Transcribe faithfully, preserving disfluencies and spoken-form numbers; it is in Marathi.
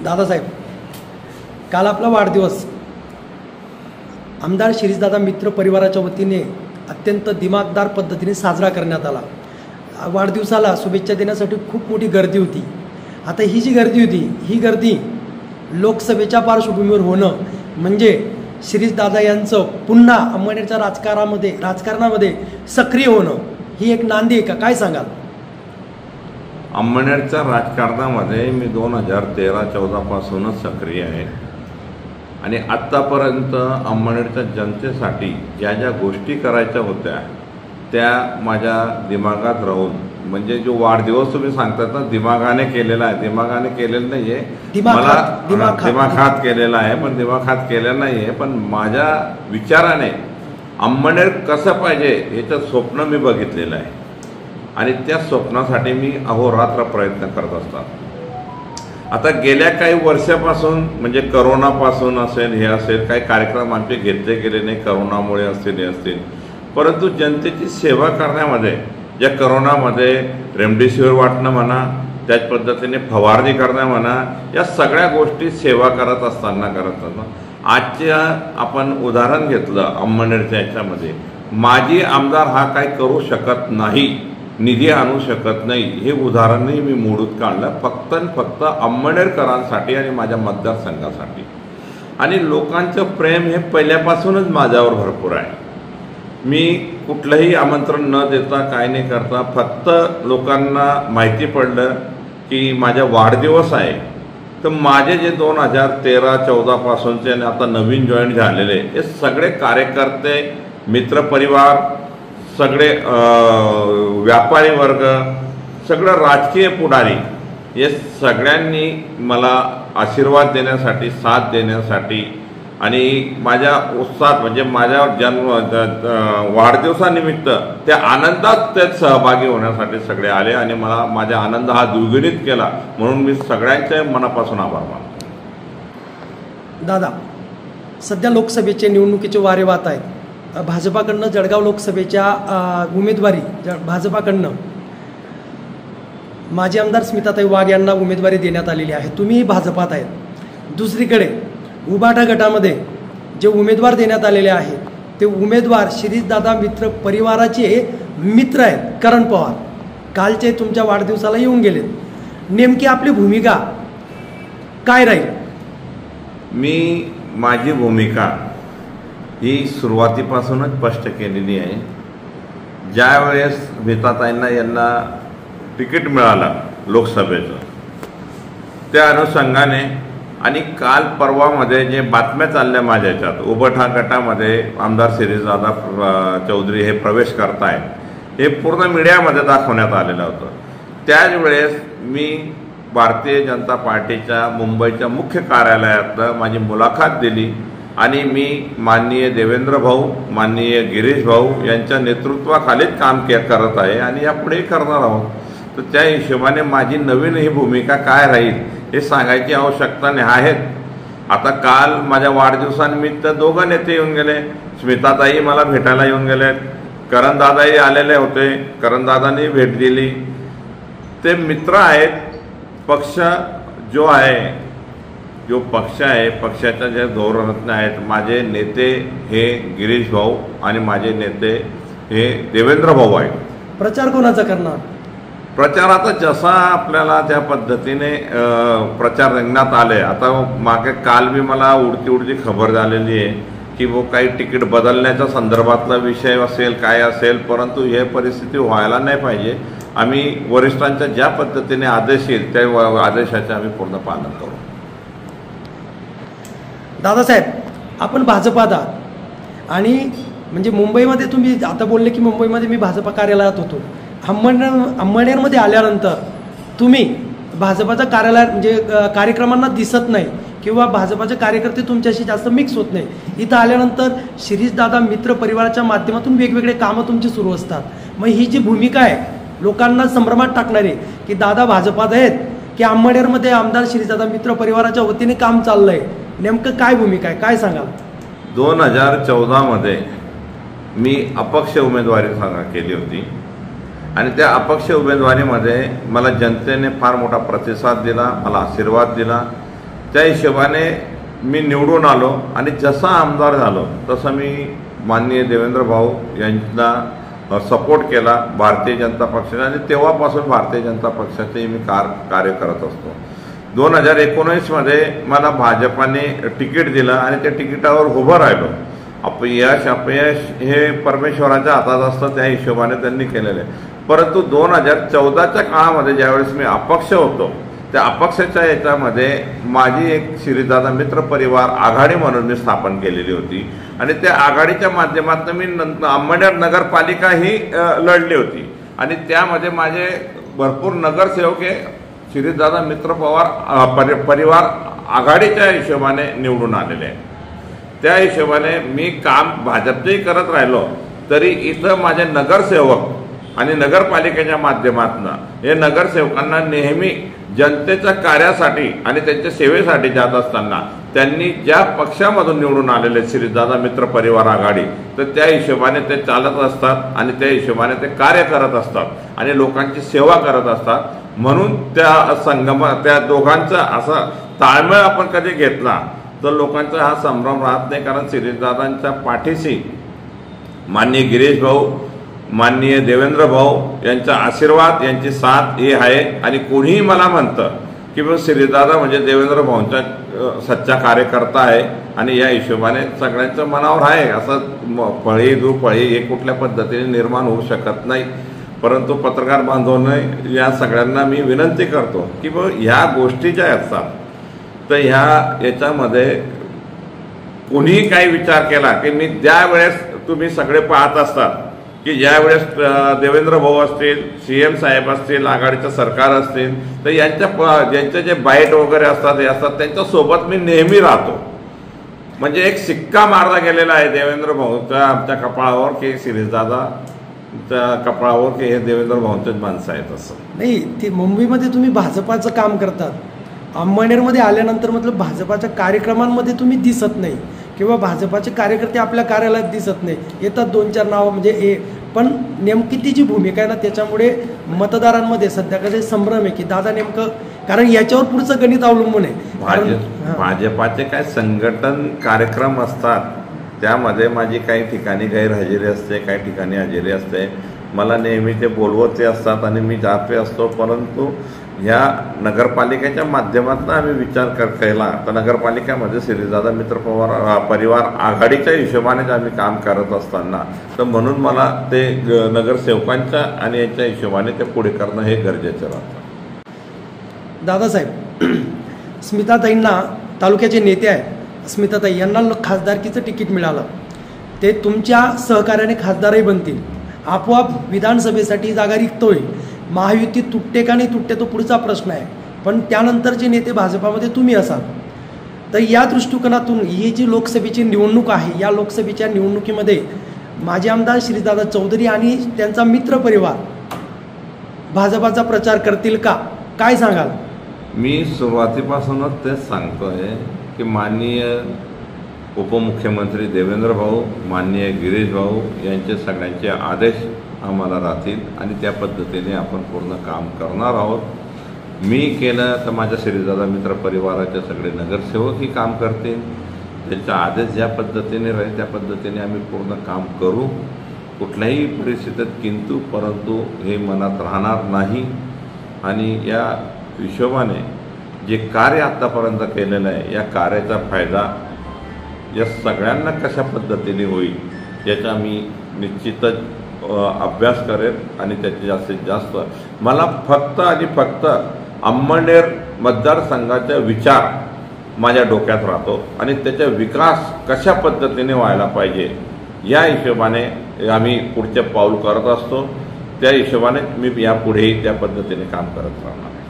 दादासाहेब, काल आपला वाढदिवस आमदार शिरीषदादा मित्र परिवाराच्या वतीने अत्यंत दिमागदार पद्धतीने साजरा करण्यात आला। वाढदिवसाला शुभेच्छा देण्यासाठी खूप मोठी गर्दी होती। आता ही जी गर्दी होती ही गर्दी लोकसभेच्या पार्श्वभूमीवर होणं म्हणजे शिरीषदादा यांचं पुन्हा अंमळनेरच्या राजकारणामध्ये राजकारणामध्ये सक्रिय होणं ही एक नांदी आहे का, काय सांगाल? अंमळनेरच्या राजकारणामध्ये मी दोन हजार तेरा चौदा पासूनच सक्रिय आहे आणि आत्तापर्यंत अंमळनेरच्या जनतेसाठी ज्या ज्या गोष्टी करायच्या होत्या त्या माझ्या दिमागात राहून, म्हणजे जो वाढदिवस तुम्ही सांगतात ना दिमागाने केलेला आहे, दिमागाने केलेलं नाही आहे, मला दिमाखात केलेला आहे, पण दिमाखात केलेला नाही आहे, पण माझ्या विचाराने अंमळनेर कसं पाहिजे याचं स्वप्न मी बघितलेलं आहे आणि त्या स्वप्नासाठी मी अहोरात्र प्रयत्न करत असतात। आता गेल्या काही वर्षापासून म्हणजे करोनापासून असेल हे असेल काही कार्यक्रम आमचे घेतले गेले नाही, करोनामुळे असतील हे असतील, परंतु जनतेची सेवा करण्यामध्ये ज्या करोनामध्ये रेमडेसिवीर वाटणं म्हणा, त्याच पद्धतीने फवारणी करणं म्हणा, या सगळ्या गोष्टी सेवा करत असताना करत असताना आजच्या आपण उदाहरण घेतलं अंमळनेरच्या याच्यामध्ये माजी आमदार हा काही करू शकत नाही, निधी आणू शकत नाही, हे उदाहरणही मी मोडून काढलं फक्त फक्त अंमळनेरकरांसाठी आणि माझ्या मतदारसंघासाठी। आणि लोकांचं प्रेम हे पहिल्यापासूनच माझ्यावर भरपूर आहे। मी कुठलंही आमंत्रण न देता काय नाही करता फक्त लोकांना माहिती पडलं की माझा वाढदिवस आहे तर माझे जे दोन हजार तेरा चौदा पासूनचे आणि आता नवीन जॉईन झालेले हे सगळे कार्यकर्ते, मित्रपरिवार, सगळे व्यापारी वर्ग, सगळं राजकीय पुढारी हे सगळ्यांनी मला आशीर्वाद देण्यासाठी, साथ देण्यासाठी आणि माझ्या उत्साहात म्हणजे माझ्या जन्म वाढदिवसानिमित्त त्या आनंदात त्यात सहभागी होण्यासाठी सगळे आले आणि मला माझा आनंद हा द्विगुणित केला, म्हणून मी सगळ्यांचे मनापासून आभार मानतो। दादा, सध्या लोकसभेचे निवडणुकीचे वारे वाहत आहेत। भाजपाकडनं जळगाव लोकसभेच्या उमेदवारी भाजपाकडनं माजी आमदार स्मिताताई वाघ यांना उमेदवारी देण्यात आलेली आहे, तुम्ही भाजपात आहेत। दुसरीकडे उबाटा गटामध्ये जे उमेदवार देण्यात आलेले आहेत ते उमेदवार शिरीषदादा मित्र परिवाराचे मित्र आहेत, करण पवार, कालचे तुमच्या वाढदिवसाला येऊन गेलेत, नेमकी आपली भूमिका काय राहील? मी माझी भूमिका ही सुरुवातीपासूनच स्पष्ट केलेली आहे। ज्या वेळेस स्मिताताईंना यांना तिकीट मिळालं लोकसभेचं त्या अनुषंगाने आणि काल परवामध्ये जे बातम्या चालल्या माझ्या याच्यात उबाटा गटामध्ये आमदार शिरीषदादा चौधरी हे प्रवेश करतायत हे पूर्ण मीडियामध्ये दाखवण्यात आलेलं होतं। त्याच वेळेस मी भारतीय जनता पार्टीच्या मुंबईच्या मुख्य कार्यालयात माझी मुलाखत दिली आणि मी माननीय देवेंद्र भाऊ, माननीय गिरीश भाऊ यांच्या नेतृत्वाखालीच काम के करत आहे आणि यापुढे करणार आहोत। तर त्या हिशोबाने माझी नवीन ही भूमिका काय राहील हे सांगायची आवश्यकता नाही आहे। आता काल माझ्या वाढदिवसानिमित्त दोघं नेते येऊन गेले, स्मिताताई मला भेटायला येऊन गेले, करणदादाही आलेले होते, करणदादांनी भेट दिली। ते मित्र आहेत, पक्ष जो आहे जो पक्ष आहे पक्षाच्या जे धोरणरत्न आहेत माझे नेते हे गिरीश भाऊ आणि माझे नेते हे देवेंद्र भाऊ आहेत। प्रचार कोणाचा करणार? प्रचार आता जसा आपल्याला त्या पद्धतीने प्रचार रंगण्यात आले, आता मागे काल मी मला उडती उडती खबर झालेली आहे की वो काही तिकीट बदलण्याच्या संदर्भातला विषय असेल काय असेल, परंतु हे परिस्थिती व्हायला नाही पाहिजे। आम्ही वरिष्ठांच्या ज्या पद्धतीने आदेश येईल त्या आदेशाचे आम्ही पूर्ण पालन करू। दादासाहेब, आपण भाजपात आहात आणि म्हणजे मुंबईमध्ये तुम्ही आता बोलले की मुंबईमध्ये मी भाजपा कार्यालयात होतो, अंमळनेर अंमळनेरमध्ये आल्यानंतर तुम्ही भाजपाच्या कार्यालयात म्हणजे कार्यक्रमांना दिसत नाही किंवा भाजपाचे कार्यकर्ते तुमच्याशी जास्त मिक्स होत नाही। इथं आल्यानंतर शिरीषदादा मित्र परिवाराच्या माध्यमातून वेगवेगळे कामं तुमची सुरू असतात। मग ही जी भूमिका आहे लोकांना संभ्रमात टाकणारी की दादा भाजपात आहेत की अंमळनेरमध्ये आमदार शिरीषदादा मित्र परिवाराच्या वतीने काम चाललंय, नेमकं काय भूमिका आहे, काय सांगाल? दोन हजार चौदा मध्ये मी अपक्ष उमेदवारी सांगा केली होती आणि त्या अपक्ष उमेदवारीमध्ये मला जनतेने फार मोठा प्रतिसाद दिला, मला आशीर्वाद दिला त्या हिशोबाने मी निवडून आलो आणि जसा आमदार झालो तसं मी माननीय देवेंद्र भाऊ यांना सपोर्ट केला भारतीय जनता पक्षाने, आणि तेव्हापासून भारतीय जनता पक्षाचे मी कार कार्य करत असतो. दोन हजार एकोणीसमध्ये मला भाजपाने तिकीट दिलं आणि त्या तिकिटावर उभं राहिलो. अपयश अपयश हे परमेश्वराच्या हातात असतं, त्या हिशोबाने त्यांनी केलेलं आहे. परंतु दोन हजार चौदाच्या काळामध्ये ज्यावेळेस मी अपक्ष होतो, त्या अपक्षाच्या याच्यामध्ये माझी एक श्रीदादा मित्र परिवार आघाडी म्हणून मी स्थापन केलेली होती आणि त्या आघाडीच्या माध्यमातून मी अंमळनेर नगरपालिका ही लढली होती आणि त्यामध्ये माझे भरपूर नगरसेवक हे श्रीदादा मित्र पवार परिवार आघाडीच्या हिशोबाने निवडून आलेले आहे. त्या हिशोबाने मी काम भाजपचेही करत राहिलो तरी इथं माझे नगरसेवक आणि नगरपालिकेच्या माध्यमातून हे नगरसेवकांना नेहमी जनतेच्या कार्यासाठी आणि त्यांच्या सेवेसाठी जात असताना त्यांनी ज्या पक्षामधून निवडून आलेले श्रीदादा मित्र परिवार आघाडी, तर त्या हिशोबाने ते चालत असतात आणि त्या हिशोबाने ते कार्य करत असतात आणि लोकांची सेवा करत असतात. म्हणून त्या संगम त्या दोघांचा असा ताळमेळ आपण कधी घेतला तर लोकांचा हा संभ्रम राहत नाही. कारण श्रीदादांच्या पाठीशी माननीय गिरीश भाऊ, माननीय देवेंद्र भाऊ यांचा आशीर्वाद, यांची साथ हे आहे. आणि कोणीही मला म्हणतं की मग श्रीदादा म्हणजे देवेंद्र भाऊंचा सच्चा कार्यकर्ता आहे आणि या हिशोबाने सगळ्यांच्या मनावर आहे. असं फळी दू फळी हे कुठल्या पद्धतीने निर्माण होऊ शकत नाही. परंतु पत्रकार बांधवांनी या सगळ्यांना मी विनंती करतो की मग ह्या गोष्टी ज्या असतात तर ह्या याच्यामध्ये कोणीही काही विचार केला की मी ज्या वेळेस तुम्ही सगळे पाहत असतात की ज्यावेळेस देवेंद्र भाऊ असतील, सी एम साहेब असतील, आघाडीचं सरकार असतील, तर यांच्या ज्यांचे जे बाईट वगैरे असतात हे असतात त्यांच्यासोबत मी नेहमी राहतो. म्हणजे एक सिक्का मारला गेलेला आहे देवेंद्र भाऊच्या आमच्या कपाळावर की श्रीदादाच्या कपाळावर की हे देवेंद्र भाऊंचेच माणसं आहेत. असं नाही, ते मुंबईमध्ये तुम्ही भाजपाचं काम करतात, अंमळनेरमध्ये आल्यानंतर मतलब भाजपाच्या कार्यक्रमांमध्ये तुम्ही दिसत नाही किंवा भाजपाचे कार्यकर्ते आपल्या कार्यालयात दिसत नाही. येतात दोन चार नावं म्हणजे ए, पण नेमकी ती जी भूमिका आहे ना त्याच्यामुळे मतदारांमध्ये सध्या कसे संभ्रम आहे की दादा नेमकं, कारण याच्यावर पुढचं गणित अवलंबून आहे. भाजप भाजपाचे काय संघटन कार्यक्रम असतात त्यामध्ये माझी काही ठिकाणी गैरहजेरी असते, काही ठिकाणी हजेरी असते. मला नेहमी ते बोलवते असतात आणि मी जाते असतो. परंतु ह्या नगरपालिकेच्या माध्यमातून आम्ही विचार कर केला तर नगरपालिकेमध्ये श्रीदादा मित्र पवार परिवार आघाडीच्या हिशोबानेच आम्ही काम करत असताना तर म्हणून मला ते नगरसेवकांच्या आणि यांच्या हिशोबाने ते पुढे करणं हे गरजेचं राहतं. दादासाहेब, स्मिताताईंना तालुक्याचे नेते आहेत, स्मिताताई यांना खासदारकीचं तिकीट मिळालं, ते तुमच्या सहकार्याने खासदारही बनतील, आपोआप विधानसभेसाठी जागा रिक्त होईल. महायुती तुटते का नाही तुटते तो पुढचा प्रश्न आहे, पण त्यानंतरचे नेते भाजपामध्ये तुम्ही असाल. तर या दृष्टिकोनातून ही जी लोकसभेची निवडणूक आहे, या लोकसभेच्या निवडणुकीमध्ये माजी आमदार श्रीदादा चौधरी आणि त्यांचा मित्र परिवार भाजपाचा प्रचार करतील का, काय सांगाल? मी सुरुवातीपासूनच तेच सांगतोय की माननीय उपमुख्यमंत्री देवेंद्र भाऊ, माननीय गिरीश भाऊ यांचे सगळ्यांचे आदेश आम्हाला राहतील आणि त्या पद्धतीने आपण पूर्ण काम करणार आहोत. मी केलं तर माझ्या श्रीदादा मित्र परिवाराचे सगळे नगरसेवकही काम करतील. त्यांचा आदेश ज्या पद्धतीने राहील त्या पद्धतीने आम्ही पूर्ण काम करू. कुठल्याही परिस्थितीत किंतु परंतु हे मनात राहणार नाही. आणि या हिशोबाने जे कार्य आत्तापर्यंत केलेलं आहे या कार्याचा फायदा या सगळ्यांना कशा पद्धतीने होईल याचा मी निश्चितच अभ्यास करेन आणि त्याचे जास्तीत जास्त मला फक्त आणि फक्त अंमळनेर मतदारसंघाचा विचार माझ्या डोक्यात राहतो आणि त्याचा विकास कशा पद्धतीने व्हायला पाहिजे या हिशोबाने आम्ही पुढचे पाऊल करत असतो. त्या हिशोबाने मी यापुढेही त्या पद्धतीने काम करत राहणार.